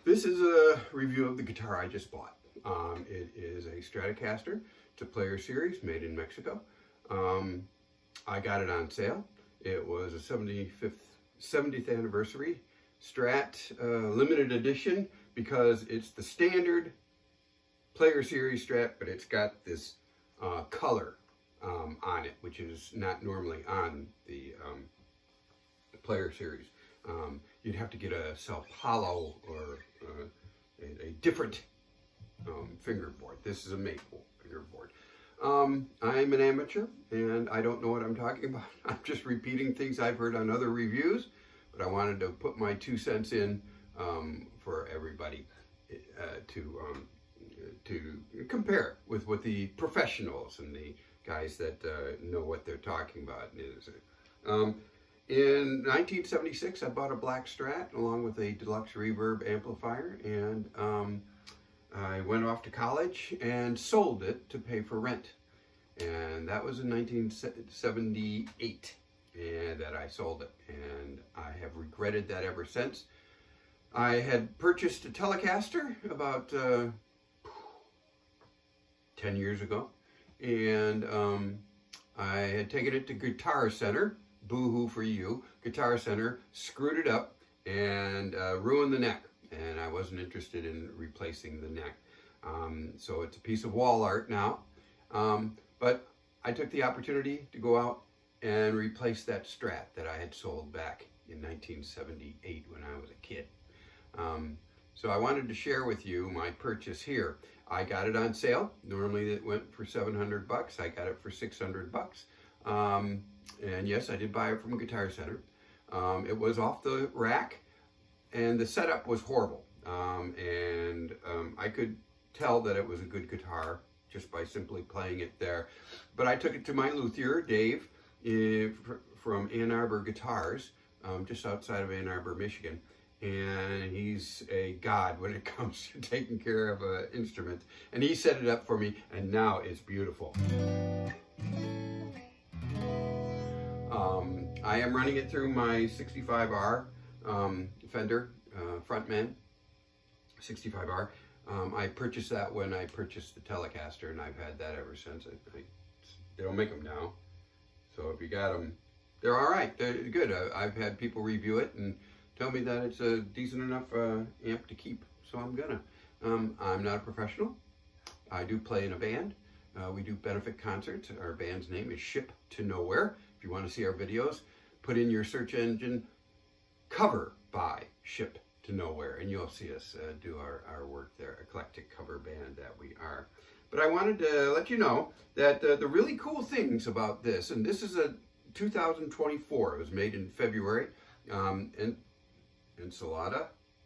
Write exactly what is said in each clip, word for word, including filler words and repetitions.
This is a review of the guitar I just bought. Um, it is a Stratocaster. It's a Player Series made in Mexico. Um, I got it on sale. It was a seventy-fifth, seventieth anniversary Strat uh, limited edition because it's the standard Player Series Strat, but it's got this uh, color um, on it, which is not normally on the um, Player Series. Um, you'd have to get a Sao Paulo or uh, a, a different um, fingerboard. This is a maple fingerboard. Um, I'm an amateur and I don't know what I'm talking about. I'm just repeating things I've heard on other reviews, but I wanted to put my two cents in um, for everybody uh, to um, to compare with what the professionals and the guys that uh, know what they're talking about is. Um, in nineteen seventy-six, I bought a black Strat along with a deluxe reverb amplifier, and um, I went off to college and sold it to pay for rent. And that was in nineteen seventy-eight, and that I sold it. And I have regretted that ever since. I had purchased a Telecaster about uh, ten years ago, and um, I had taken it to Guitar Center. Boo-hoo for you. Guitar Center screwed it up and uh, ruined the neck, and I wasn't interested in replacing the neck. Um, so it's a piece of wall art now, um, but I took the opportunity to go out and replace that Strat that I had sold back in nineteen seventy-eight when I was a kid. Um, so I wanted to share with you my purchase here. I got it on sale. Normally it went for seven hundred bucks. I got it for six hundred bucks. Um, and yes, I did buy it from Guitar Center. Um, it was off the rack and the setup was horrible. Um, and um, I could tell that it was a good guitar just by simply playing it there. But I took it to my luthier, Dave, uh, from Ann Arbor Guitars, um, just outside of Ann Arbor, Michigan. And he's a god when it comes to taking care of an instrument. And he set it up for me, and now it's beautiful. Um, I am running it through my sixty-five R um, Fender uh, Frontman sixty-five R. Um, I purchased that when I purchased the Telecaster, and I've had that ever since. I, I, they don't make them now, so if you got them, they're all right. They're good. I, I've had people review it and tell me that it's a decent enough uh, amp to keep, so I'm gonna. Um, I'm not a professional. I do play in a band. Uh, we do benefit concerts. Our band's name is Ship to Nowhere. If you want to see our videos, put in your search engine cover by Ship to Nowhere, and you'll see us uh, do our, our work there. Eclectic cover band that we are. But I wanted to let you know that uh, the really cool things about this, and this is a two thousand twenty-four. It was made in February. Um, and Ensalada.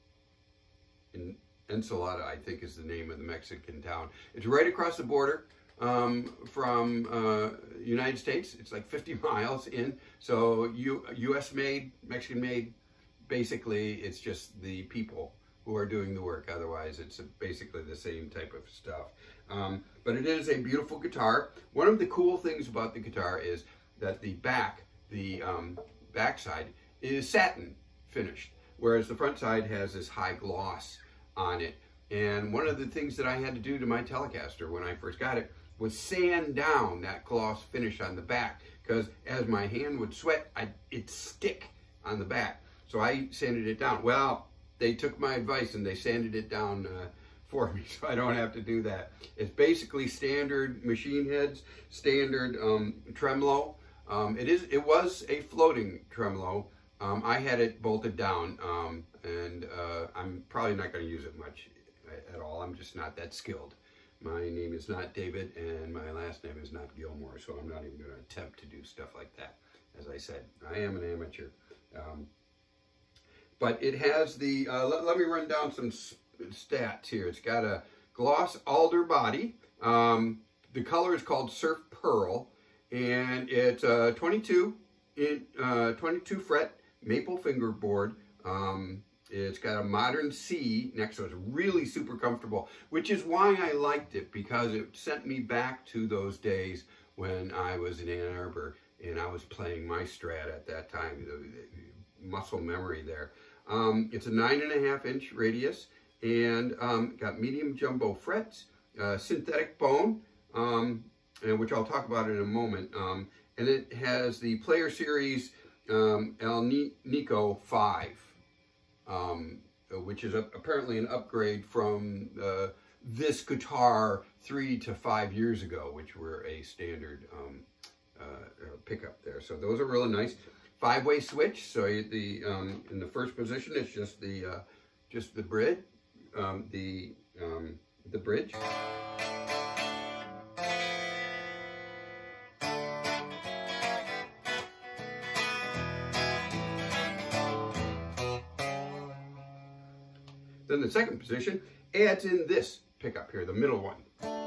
In, Ensalada, I think, is the name of the Mexican town. It's right across the border um, from uh, United States. It's like fifty miles in. So U U.S. made, Mexican made. Basically, it's just the people who are doing the work. Otherwise, it's basically the same type of stuff. Um, but it is a beautiful guitar. One of the cool things about the guitar is that the back, the um, backside, is satin finished, whereas the front side has this high gloss on it. And one of the things that I had to do to my Telecaster when I first got it was sand down that gloss finish on the back, because as my hand would sweat, I'd, it'd stick on the back. So I sanded it down. Well, they took my advice and they sanded it down uh, for me, so I don't have to do that. It's basically standard machine heads, standard um, tremolo. Um, it is. It was a floating tremolo. Um, I had it bolted down, um, and uh, I'm probably not going to use it much at all. I'm just not that skilled. My name is not David, and my last name is not Gilmore, so I'm not even going to attempt to do stuff like that. As I said, I am an amateur. Um, but it has the, uh, let, let me run down some stats here. It's got a gloss alder body. Um, the color is called Surf Pearl, and it's a twenty-two, in, uh, twenty-two fret maple fingerboard. Um, it's got a modern C next to it. It's really super comfortable, which is why I liked it, because it sent me back to those days when I was in Ann Arbor and I was playing my Strat at that time. The, the muscle memory there. Um, it's a nine and a half inch radius, and um, got medium jumbo frets, uh, synthetic bone, um, and which I'll talk about in a moment. Um, and it has the Player Series um, El Nico five, um, which is a, apparently an upgrade from uh, this guitar three to five years ago, which were a standard um, uh, pickup there. So those are really nice. Five-way switch. So the um, in the first position, it's just the uh, just the bridge, um, the um, the bridge. Then the second position adds in this pickup here, the middle one.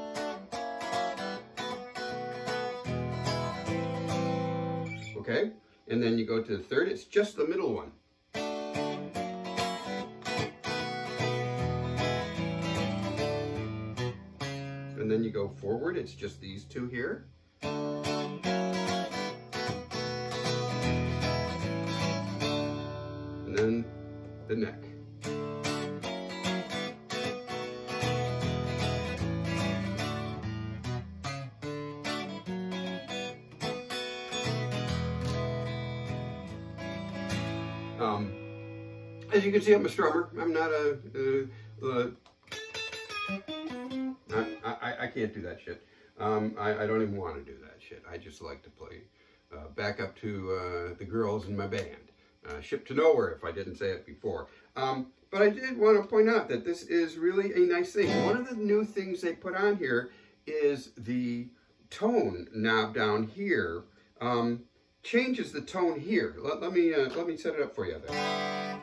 Okay, and then you go to the third, it's just the middle one. And then you go forward, it's just these two here. And then the neck. Um, as you can see, I'm a strummer. I'm not a, a, a I, I, I can't do that shit. Um, I, I don't even want to do that shit. I just like to play uh, back up to uh, the girls in my band. Uh, Ship to Nowhere, if I didn't say it before. Um, but I did want to point out that this is really a nice thing. One of the new things they put on here is the tone knob down here. Um, changes the tone here. Let, let me uh, let me set it up for you there.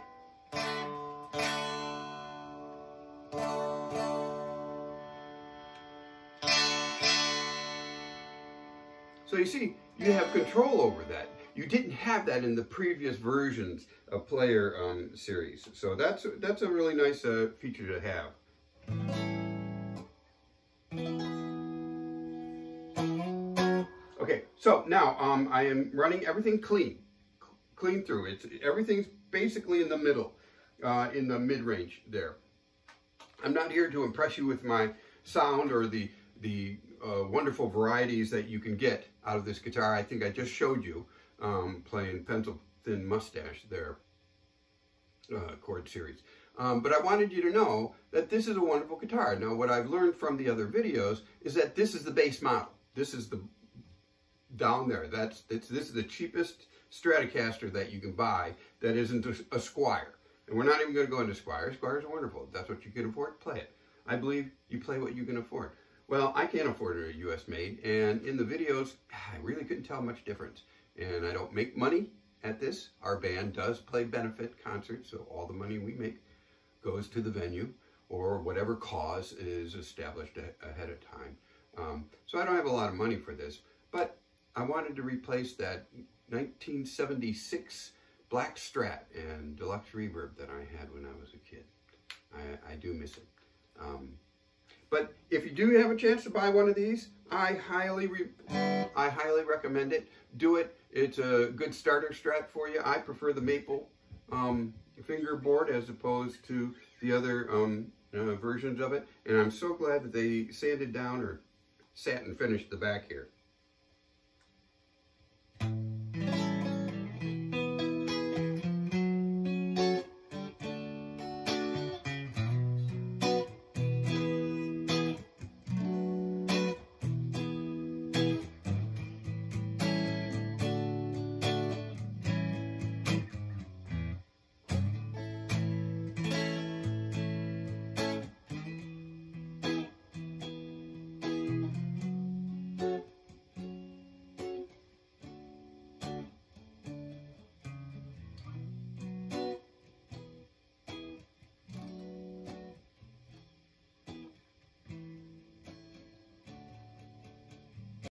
So you see, you have control over that. You didn't have that in the previous versions of Player um, Series. So that's that's a really nice uh, feature to have. Okay, so now um, I am running everything clean, clean through. It's everything's basically in the middle, uh, in the mid-range there. I'm not here to impress you with my sound or the the uh, wonderful varieties that you can get out of this guitar. I think I just showed you um, playing Pencil Thin Mustache there, uh, chord series. Um, but I wanted you to know that this is a wonderful guitar. Now, what I've learned from the other videos is that this is the base model. This is the down there. That's it's, this is the cheapest Stratocaster that you can buy that isn't a, a Squire. And we're not even going to go into Squire. Squires are wonderful. If that's what you can afford, play it. I believe you play what you can afford. Well, I can't afford a U S made, and in the videos, I really couldn't tell much difference. And I don't make money at this. Our band does play benefit concerts, so all the money we make goes to the venue or whatever cause is established ahead of time. Um, so I don't have a lot of money for this, but I wanted to replace that nineteen seventy-six black Strat and deluxe reverb that I had when I was a kid. I, I do miss it. Um, but if you do have a chance to buy one of these, I highly, re I highly recommend it. Do it. It's a good starter Strat for you. I prefer the maple um, fingerboard as opposed to the other um, uh, versions of it. And I'm so glad that they sanded down or satin finished the back here.